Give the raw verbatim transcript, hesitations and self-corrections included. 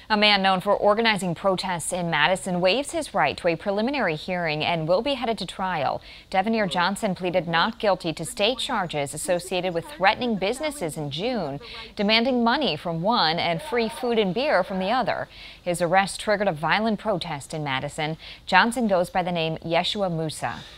A man known for organizing protests in Madison waives his right to a preliminary hearing and will be headed to trial. Devanir Johnson pleaded not guilty to state charges associated with threatening businesses in June, demanding money from one and free food and beer from the other. His arrest triggered a violent protest in Madison. Johnson goes by the name Yeshua Musa.